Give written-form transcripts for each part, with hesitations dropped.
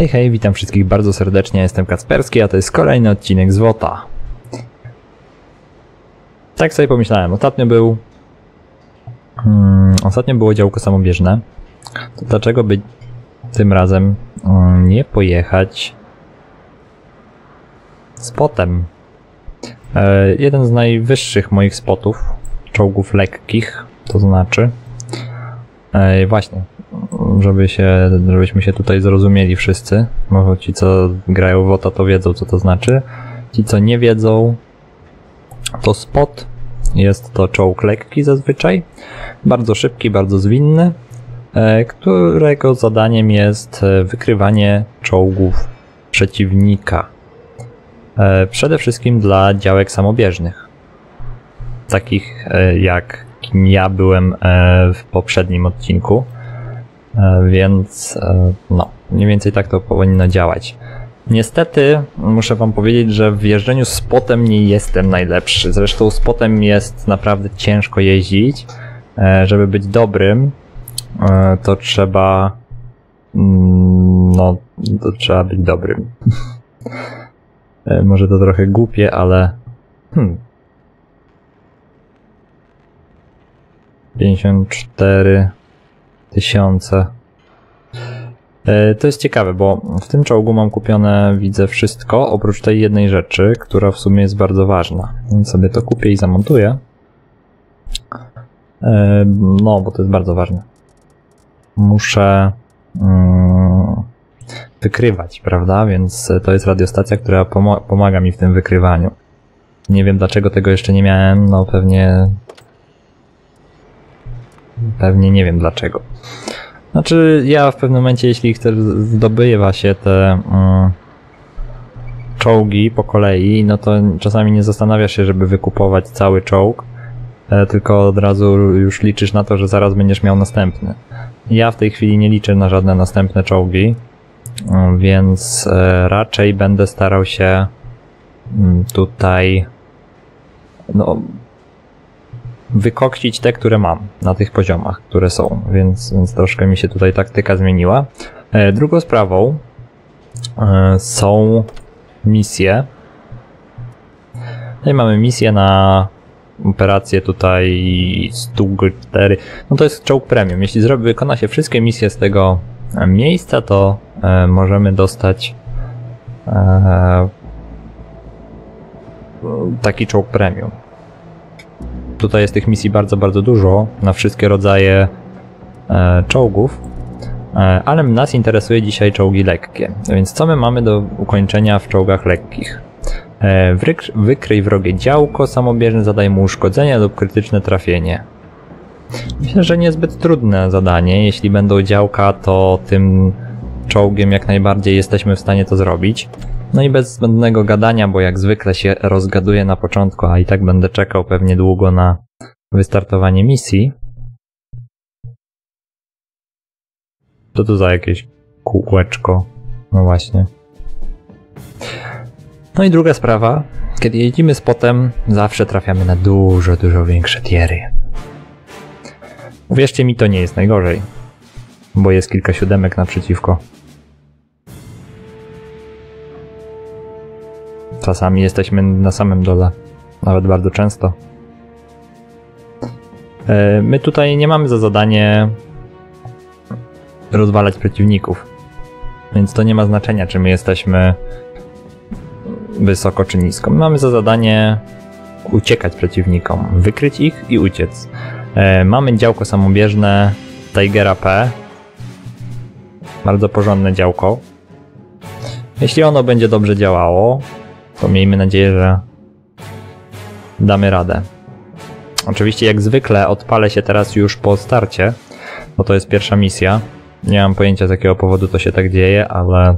Hej, hej, witam wszystkich bardzo serdecznie, jestem Kacperski, a to jest kolejny odcinek z WOT-a. Tak sobie pomyślałem, ostatnio było działko samobieżne, to dlaczego by tym razem nie pojechać spotem? Jeden z najwyższych moich spotów, czołgów lekkich, to znaczy, właśnie, żebyśmy się tutaj zrozumieli wszyscy, może ci co grają w WOT-a to wiedzą co to znaczy, ci co nie wiedzą, to spot jest to czołg lekki zazwyczaj, bardzo szybki, bardzo zwinny, którego zadaniem jest wykrywanie czołgów przeciwnika. Przede wszystkim dla działek samobieżnych, takich jak ja byłem w poprzednim odcinku, więc no, mniej więcej tak to powinno działać. Niestety muszę wam powiedzieć, że w jeżdżeniu spotem nie jestem najlepszy, zresztą spotem jest naprawdę ciężko jeździć. Żeby być dobrym, to trzeba trzeba być dobrym. Może to trochę głupie, ale 54 000. To jest ciekawe, bo w tym czołgu mam kupione, widzę, wszystko, oprócz tej jednej rzeczy, która w sumie jest bardzo ważna. Więc sobie to kupię i zamontuję. No, bo to jest bardzo ważne. Muszę wykrywać, prawda? Więc to jest radiostacja, która pomaga mi w tym wykrywaniu. Nie wiem dlaczego tego jeszcze nie miałem, no pewnie nie wiem dlaczego. Znaczy ja w pewnym momencie, jeśli zdobywa się te czołgi po kolei, no to czasami nie zastanawiasz się, żeby wykupować cały czołg, tylko od razu już liczysz na to, że zaraz będziesz miał następny. Ja w tej chwili nie liczę na żadne następne czołgi, więc raczej będę starał się tutaj wykoksić te, które mam na tych poziomach, które są, więc troszkę mi się tutaj taktyka zmieniła. Drugą sprawą są misje. Tutaj mamy misję na operację tutaj STUG-4. No to jest czołg premium. Jeśli wykona się wszystkie misje z tego miejsca, to możemy dostać taki czołg premium. Tutaj jest tych misji bardzo, bardzo dużo na wszystkie rodzaje czołgów, ale nas interesuje dzisiaj czołgi lekkie. Więc co my mamy do ukończenia w czołgach lekkich? Wykryj wrogie działko samobieżne, zadaj mu uszkodzenia lub krytyczne trafienie. Myślę, że niezbyt trudne zadanie. Jeśli będą działka, to tym czołgiem jak najbardziej jesteśmy w stanie to zrobić. No i bez zbędnego gadania, bo jak zwykle się rozgaduję na początku, a i tak będę czekał pewnie długo na wystartowanie misji. Co to za jakieś kółeczko? No właśnie. No i druga sprawa, kiedy jeździmy spotem, zawsze trafiamy na dużo, dużo większe tiery. Uwierzcie mi, to nie jest najgorzej, bo jest kilka siódemek naprzeciwko. Czasami jesteśmy na samym dole, nawet bardzo często. My tutaj nie mamy za zadanie rozwalać przeciwników, więc to nie ma znaczenia, czy my jesteśmy wysoko czy nisko. My mamy za zadanie uciekać przeciwnikom, wykryć ich i uciec. Mamy działko samobieżne Tigera P. Bardzo porządne działko. Jeśli ono będzie dobrze działało, to miejmy nadzieję, że damy radę. Oczywiście jak zwykle odpalę się teraz już po starcie, bo to jest pierwsza misja. Nie mam pojęcia z jakiego powodu to się tak dzieje, ale...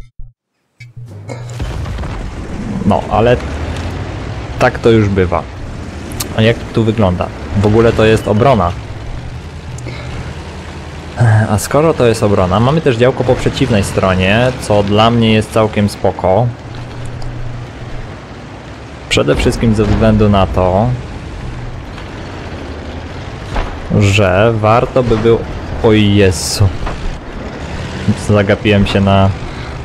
No, ale tak to już bywa. A jak tu wygląda? W ogóle to jest obrona. A skoro to jest obrona, mamy też działko po przeciwnej stronie, co dla mnie jest całkiem spoko. Przede wszystkim ze względu na to, że warto by było... Oj Jezu. Zagapiłem się na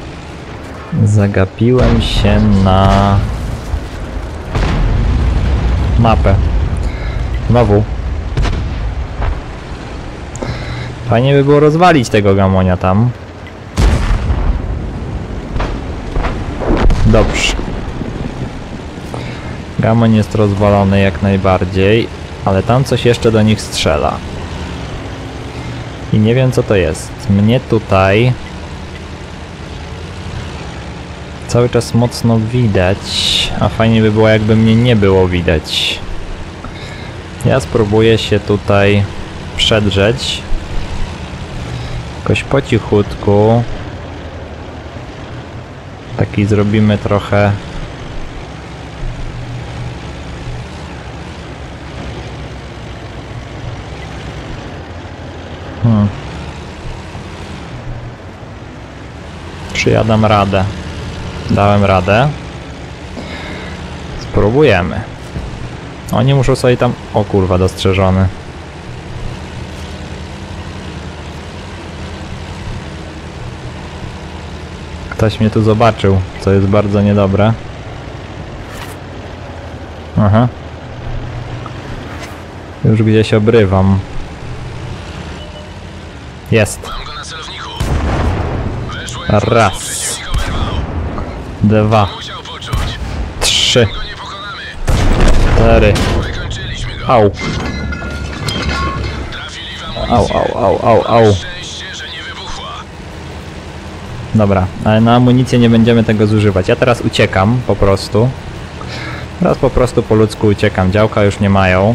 Zagapiłem się na mapę. Znowu. Fajnie by było rozwalić tego gamonia tam. Dobrze. Gamoń jest rozwalony jak najbardziej, ale tam coś jeszcze do nich strzela. I nie wiem co to jest. Mnie tutaj cały czas mocno widać, a fajnie by było jakby mnie nie było widać. Ja spróbuję się tutaj przedrzeć. Jakoś po cichutku. Taki zrobimy trochę... Czy ja dam radę? Dałem radę. Spróbujemy. Oni muszą sobie tam... O kurwa, dostrzeżony. Ktoś mnie tu zobaczył, co jest bardzo niedobre. Aha. Już gdzieś obrywam. Jest. Raz. Dwa. 3. 4. Au. Au. Dobra, ale na amunicję nie będziemy tego zużywać. Ja teraz uciekam po prostu. Teraz po prostu po ludzku uciekam. Działka już nie mają.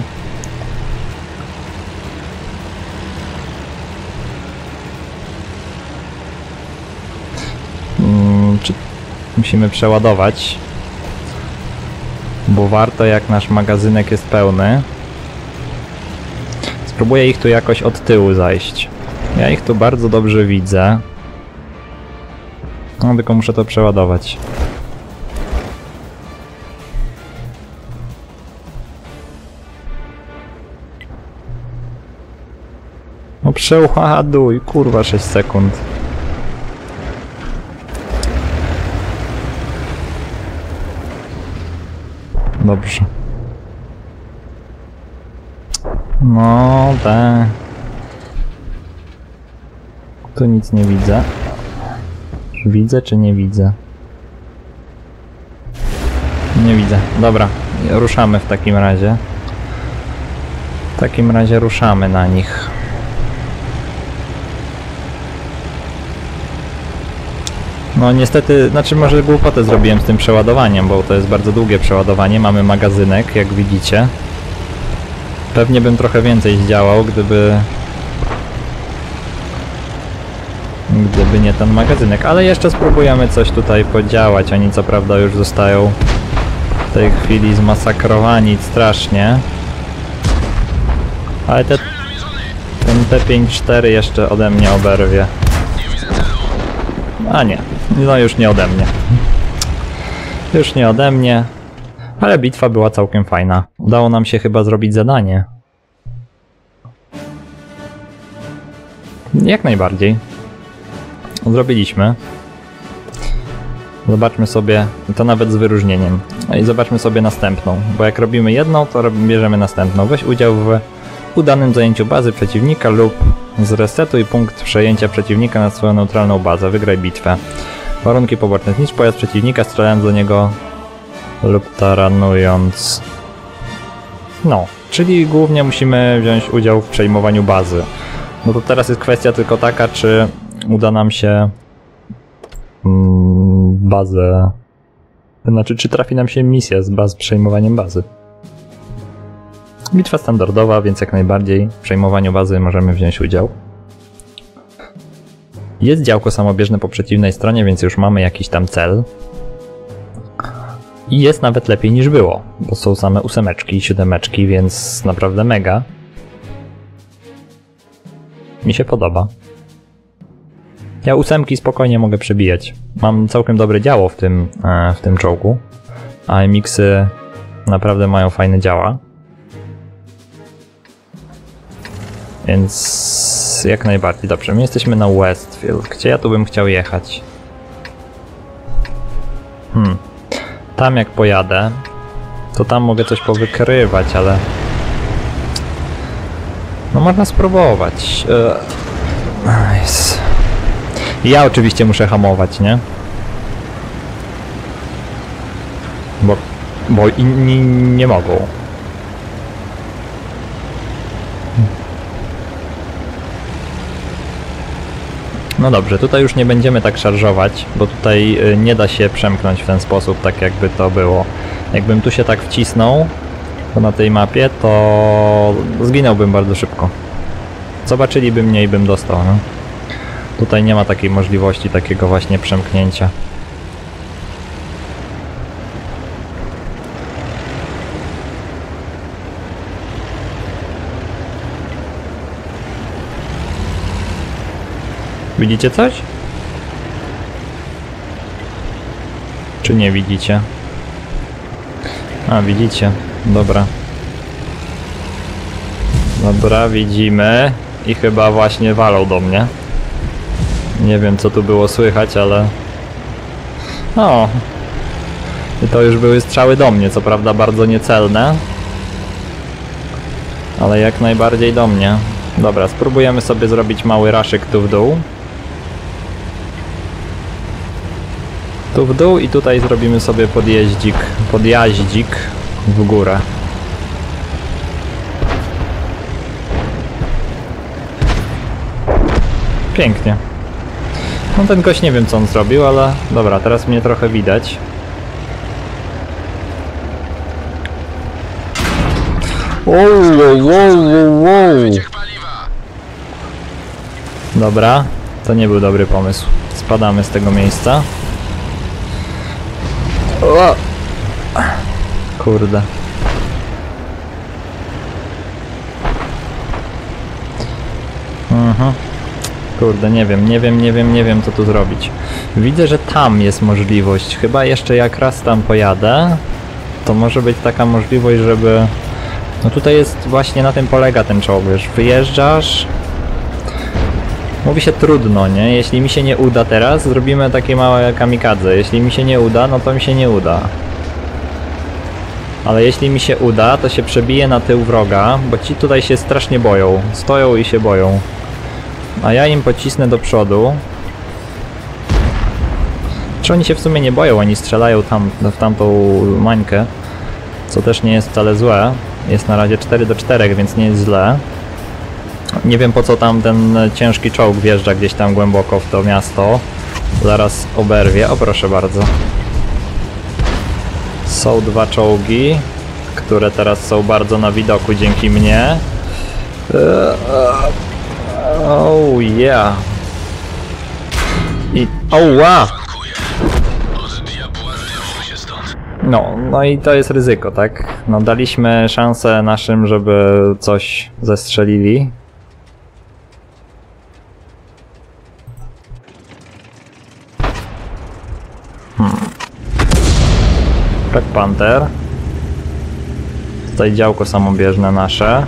Czy musimy przeładować? Bo warto, jak nasz magazynek jest pełny. Spróbuję ich tu jakoś od tyłu zajść. Ja ich tu bardzo dobrze widzę. No, tylko muszę to przeładować. No przeładuj, kurwa, 6 sekund. Dobrze. No, tu nic nie widzę. Widzę czy nie widzę? Nie widzę. Dobra, ruszamy w takim razie. W takim razie ruszamy na nich. No niestety, znaczy może głupotę zrobiłem z tym przeładowaniem, bo to jest bardzo długie przeładowanie. Mamy magazynek, jak widzicie. Pewnie bym trochę więcej zdziałał, gdyby nie ten magazynek, ale jeszcze spróbujemy coś tutaj podziałać. Oni co prawda już zostają w tej chwili zmasakrowani strasznie. Ale ten T-54 jeszcze ode mnie oberwie. A nie, no już nie ode mnie. Już nie ode mnie. Ale bitwa była całkiem fajna. Udało nam się chyba zrobić zadanie. Jak najbardziej. Zrobiliśmy. Zobaczmy sobie, to nawet z wyróżnieniem. I zobaczmy sobie następną, bo jak robimy jedną, to bierzemy następną. Weź udział w udanym zajęciu bazy przeciwnika lub zresetuj punkt przejęcia przeciwnika na swoją neutralną bazę. Wygraj bitwę. Warunki poboczne. Zniszcz pojazd przeciwnika, strzelając do niego lub taranując. No, czyli głównie musimy wziąć udział w przejmowaniu bazy. No to teraz jest kwestia tylko taka, czy uda nam się bazę... Znaczy, czy trafi nam się misja z przejmowaniem bazy. Bitwa standardowa, więc jak najbardziej w przejmowaniu bazy możemy wziąć udział. Jest działko samobieżne po przeciwnej stronie, więc już mamy jakiś tam cel. I jest nawet lepiej niż było, bo są same 8 i 7, więc naprawdę mega. Mi się podoba. Ja 8 spokojnie mogę przebijać. Mam całkiem dobre działo w tym czołgu, a MX-y naprawdę mają fajne działa. Więc jak najbardziej dobrze. My jesteśmy na Westfield. Gdzie ja tu bym chciał jechać? Tam jak pojadę, to tam mogę coś powykrywać, ale... No można spróbować. Nice. Ja oczywiście muszę hamować, nie? Bo inni nie mogą. No dobrze, tutaj już nie będziemy tak szarżować, bo tutaj nie da się przemknąć w ten sposób, tak jakby to było. Jakbym tu się tak wcisnął, to na tej mapie, to zginąłbym bardzo szybko. Zobaczyliby mnie i bym dostał, no. Tutaj nie ma takiej możliwości, takiego właśnie przemknięcia. Widzicie coś? Czy nie widzicie? A, widzicie. Dobra. Dobra, widzimy. I chyba właśnie walą do mnie. Nie wiem, co tu było słychać, ale... O! I to już były strzały do mnie, co prawda bardzo niecelne. Ale jak najbardziej do mnie. Dobra, spróbujemy sobie zrobić mały raszyk tu w dół. Tu w dół i tutaj zrobimy sobie podjaździk w górę. Pięknie. No ten gość nie wiem co on zrobił, ale dobra, teraz mnie trochę widać. Dobra, to nie był dobry pomysł. Spadamy z tego miejsca. O! Kurde. Kurde, nie wiem co tu zrobić. Widzę, że tam jest możliwość. Chyba jeszcze jak raz tam pojadę, to może być taka możliwość, żeby... No tutaj jest właśnie, na tym polega ten czołg, wiesz, wyjeżdżasz... Mówi się trudno, nie? Jeśli mi się nie uda teraz, zrobimy takie małe kamikadze. Jeśli mi się nie uda, no to mi się nie uda. Ale jeśli mi się uda, to się przebiję na tył wroga, bo ci tutaj się strasznie boją. Stoją i się boją. A ja im pocisnę do przodu. Czy oni się w sumie nie boją, oni strzelają tam w tamtą mańkę. Co też nie jest wcale złe. Jest na razie 4-4, więc nie jest źle. Nie wiem po co tam ten ciężki czołg wjeżdża gdzieś tam głęboko w to miasto. Zaraz oberwie. O proszę bardzo. Są dwa czołgi, które teraz są bardzo na widoku dzięki mnie. Oh yeah. I... Oh wow! No i to jest ryzyko, tak? No daliśmy szansę naszym, żeby coś zestrzelili. Black Panther. Tutaj działko samobieżne nasze.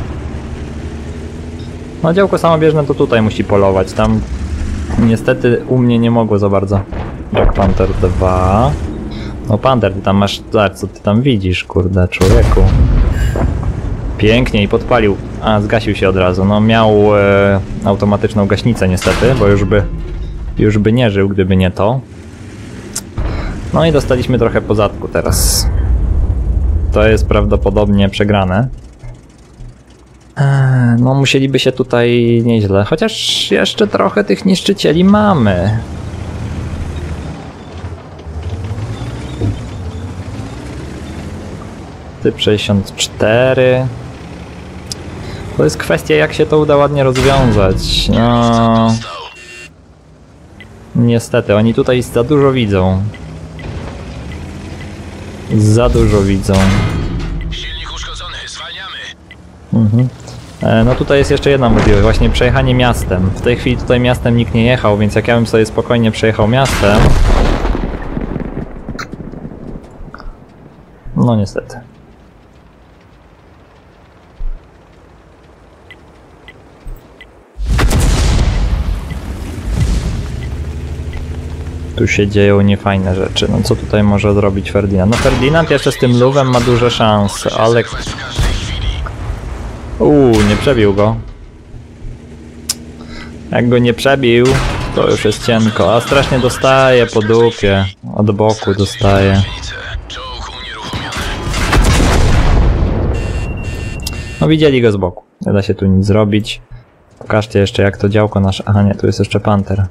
No działko samobieżne to tutaj musi polować. Tam niestety u mnie nie mogło za bardzo. Black Panther 2. No Panther, ty tam masz... Co ty tam widzisz, kurde, człowieku? Pięknie i podpalił. A, zgasił się od razu. No miał automatyczną gaśnicę niestety, bo już by nie żył, gdyby nie to. No i dostaliśmy trochę po zadku teraz. To jest prawdopodobnie przegrane. No musieliby się tutaj nieźle. Chociaż jeszcze trochę tych niszczycieli mamy. Typ 64. To jest kwestia jak się to uda ładnie rozwiązać. No... Niestety, oni tutaj za dużo widzą. Za dużo widzą. Silnik uszkodzony, zwalniamy. No tutaj jest jeszcze jedna możliwość, właśnie przejechanie miastem. W tej chwili tutaj miastem nikt nie jechał, więc jak ja bym sobie spokojnie przejechał miastem... No niestety. Tu się dzieją niefajne rzeczy. No co tutaj może zrobić Ferdynand? No Ferdynand jeszcze z tym luwem ma duże szanse, ale... nie przebił go. Jak go nie przebił, to już jest cienko. A strasznie dostaje po dupie. Od boku dostaje. No widzieli go z boku. Nie da się tu nic zrobić. Pokażcie jeszcze jak to działko nasze... Aha nie, tu jest jeszcze panter.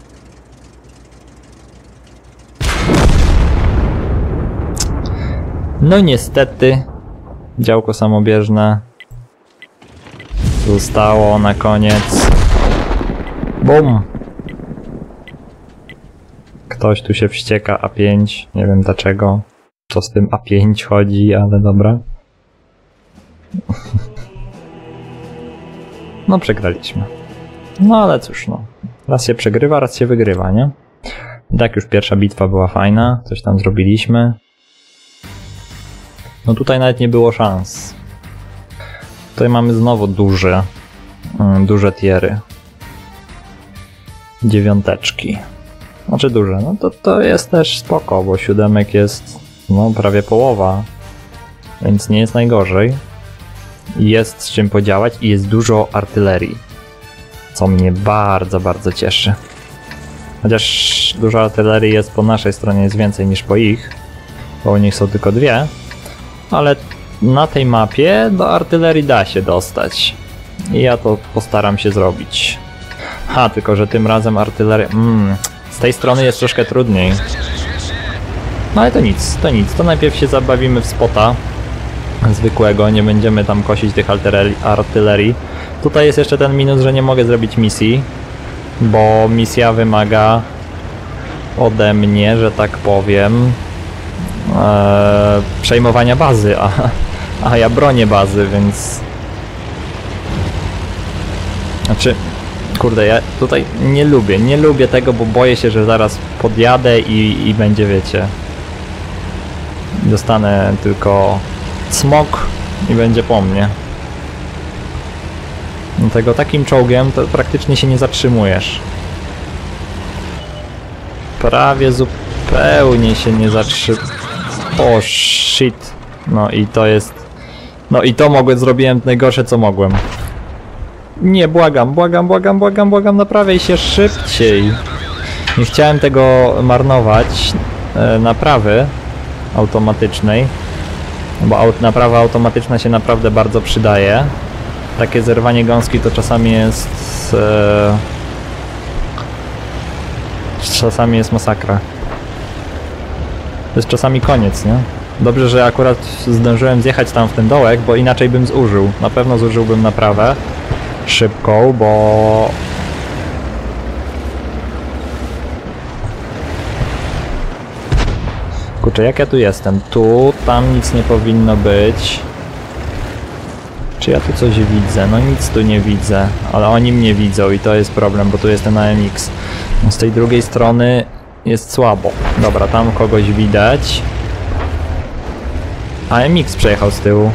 No niestety. Działko samobieżne. Zostało na koniec. Bum! Ktoś tu się wścieka A5. Nie wiem dlaczego. Co z tym A5 chodzi, ale dobra. No przegraliśmy. No ale cóż no. Raz się przegrywa, raz się wygrywa, nie? I tak już pierwsza bitwa była fajna. Coś tam zrobiliśmy. No tutaj nawet nie było szans. Tutaj mamy znowu duże tiery. 9. Znaczy duże, no to jest też spoko, bo 7 jest no prawie połowa. Więc nie jest najgorzej. Jest z czym podziałać i jest dużo artylerii. Co mnie bardzo, bardzo cieszy. Chociaż dużo artylerii jest po naszej stronie, jest więcej niż po ich. Bo u nich są tylko 2. Ale na tej mapie do artylerii da się dostać. I ja to postaram się zrobić. Tylko że tym razem artyleria... z tej strony jest troszkę trudniej. No ale to nic. To najpierw się zabawimy w spota zwykłego, nie będziemy tam kosić tych artylerii. Tutaj jest jeszcze ten minus, że nie mogę zrobić misji, bo misja wymaga ode mnie, że tak powiem, przejmowania bazy, a ja bronię bazy, więc... Znaczy, kurde, ja tutaj nie lubię tego, bo boję się, że zaraz podjadę i będzie, wiecie... Dostanę tylko smok i będzie po mnie. Dlatego takim czołgiem to praktycznie się nie zatrzymujesz. Prawie zupełnie się nie zatrzymujesz. O shit. No i to jest... No i to zrobiłem najgorsze co mogłem. Nie, błagam, naprawiaj się szybciej. Nie chciałem tego marnować. Naprawy automatycznej. Bo naprawa automatyczna się naprawdę bardzo przydaje. Takie zerwanie gąski to czasami jest... czasami jest masakra. To jest czasami koniec, nie? Dobrze, że akurat zdążyłem zjechać tam w ten dołek, bo inaczej bym zużył. Na pewno zużyłbym naprawę szybką, bo... Kurczę, jak ja tu jestem? Tam nic nie powinno być. Czy ja tu coś widzę? No nic tu nie widzę, ale oni mnie widzą i to jest problem, bo tu jest ten AMX. Z tej drugiej strony jest słabo. Dobra, tam kogoś widać. AMX przejechał z tyłu.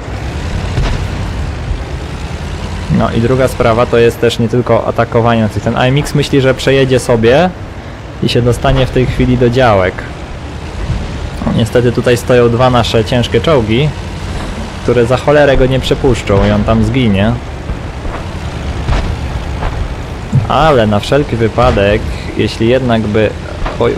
No i druga sprawa to jest też nie tylko atakowanie. Ten AMX myśli, że przejedzie sobie i się dostanie w tej chwili do działek. No, niestety tutaj stoją 2 nasze ciężkie czołgi, które za cholerę go nie przepuszczą i on tam zginie. Ale na wszelki wypadek, jeśli jednak by... Oj.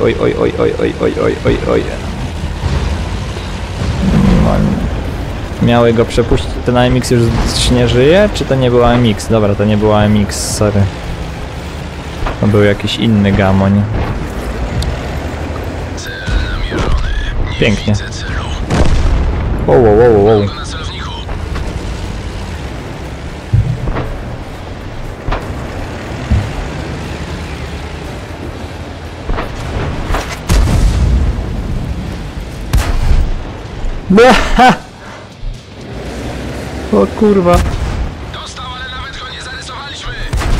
No, miały go przepuścić. Ten AMX już nie żyje? Czy to nie był AMX? Dobra, to nie był AMX, sorry. To był jakiś inny gamoń. Pięknie. Wow. O kurwa. Dostał, ale nawet go nie zarysowaliśmy.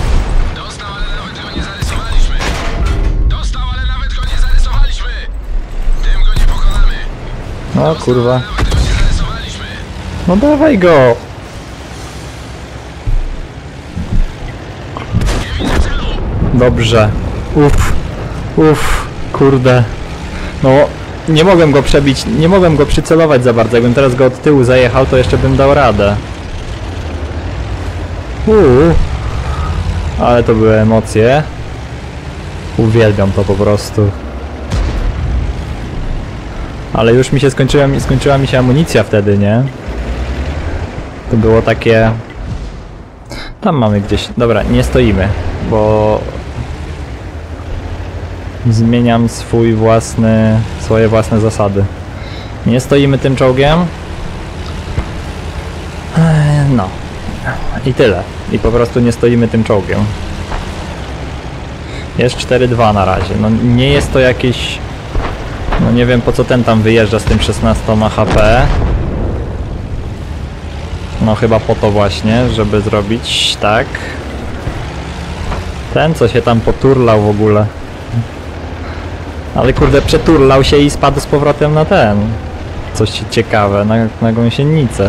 Tym go nie pokonamy. O kurwa. Nawet go nie zarysowaliśmy. No dawaj go. Nie widzę celu. Dobrze. Kurde. No, nie mogłem go przebić, nie mogłem go przycelować za bardzo. Jakbym teraz go od tyłu zajechał, to jeszcze bym dał radę. Ale to były emocje. Uwielbiam to po prostu. Ale już mi się skończyła mi się amunicja wtedy, nie? To było takie... Tam mamy gdzieś... Dobra, nie stoimy, bo... Zmieniam swoje własne zasady. Nie stoimy tym czołgiem. No. I tyle. I po prostu nie stoimy tym czołgiem. Jest 4-2 na razie. No nie jest to jakieś... No nie wiem po co ten tam wyjeżdża z tym 16 HP. No chyba po to właśnie, żeby zrobić tak. Ten co się tam poturlał w ogóle. Ale kurde, przeturlał się i spadł z powrotem na ten. Coś ciekawe, na gąsienicę.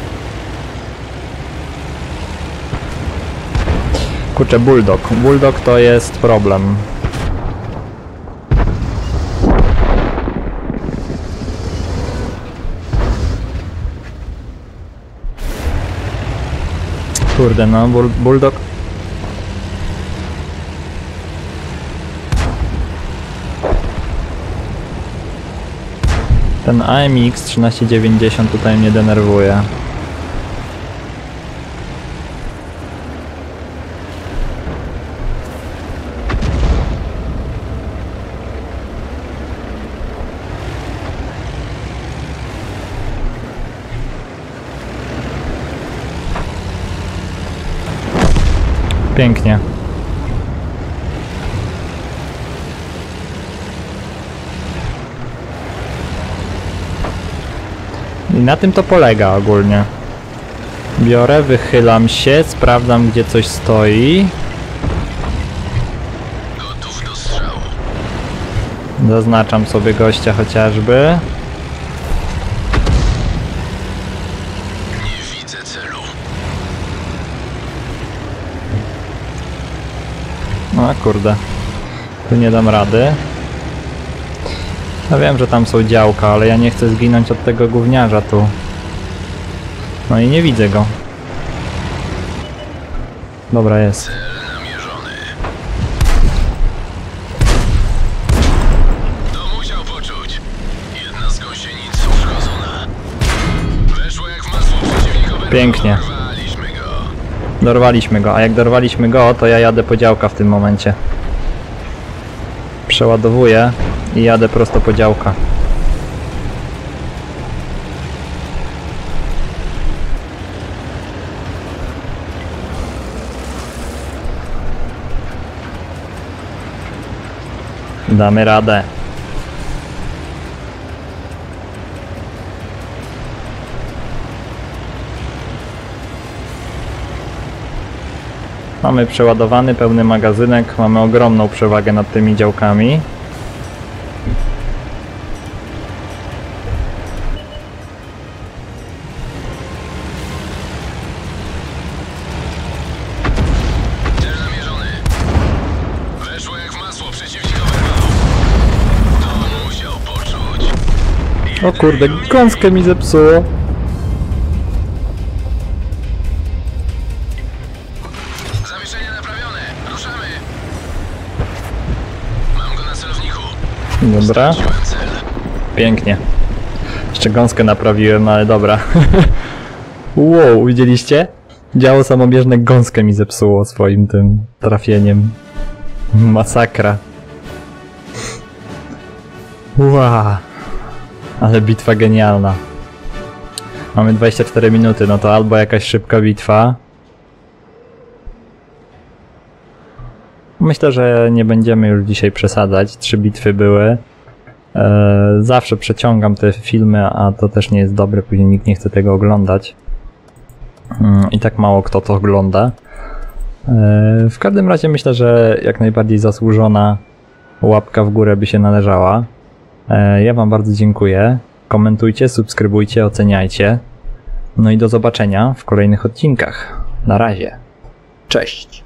Kurczę, Bulldog. Bulldog to jest problem. Kurde, no, Bulldog. Ten AMX 1390 tutaj mnie denerwuje. Pięknie. I na tym to polega ogólnie. Biorę, wychylam się, sprawdzam gdzie coś stoi. Gotów do strzału. Zaznaczam sobie gościa chociażby. Nie widzę celu. No kurde. Tu nie dam rady. Ja wiem, że tam są działka, ale ja nie chcę zginąć od tego gówniarza tu. No i nie widzę go. Dobra, jest. Cel namierzony. To musiał poczuć. Jedna z gąsienic uszkodzona. Weszło jak w masło przeciwnikowe. Pięknie. Dorwaliśmy go. Dorwaliśmy go, a jak dorwaliśmy go, to ja jadę po działka w tym momencie. Przeładowuję i jadę prosto po działka. Damy radę. Mamy przeładowany, pełny magazynek, mamy ogromną przewagę nad tymi działkami. Cel namierzony. Weszło jak w masło przeciwnikowe. To musiał poczuć. O kurde, gąskę mi zepsuło. Zawieszenie naprawione. Ruszamy. Mam go na celowniku. Dobra, Straciłem cel. pięknie. Jeszcze gąskę naprawiłem, ale dobra. Wow, widzieliście? Działo samobieżne gąskę mi zepsuło swoim tym trafieniem. Masakra. Wow. Ale bitwa genialna. Mamy 24 minuty, no to albo jakaś szybka bitwa. Myślę, że nie będziemy już dzisiaj przesadzać. 3 bitwy były. Zawsze przeciągam te filmy, a to też nie jest dobre, później nikt nie chce tego oglądać. I tak mało kto to ogląda. W każdym razie myślę, że jak najbardziej zasłużona łapka w górę by się należała. Ja wam bardzo dziękuję. Komentujcie, subskrybujcie, oceniajcie. No i do zobaczenia w kolejnych odcinkach. Na razie. Cześć!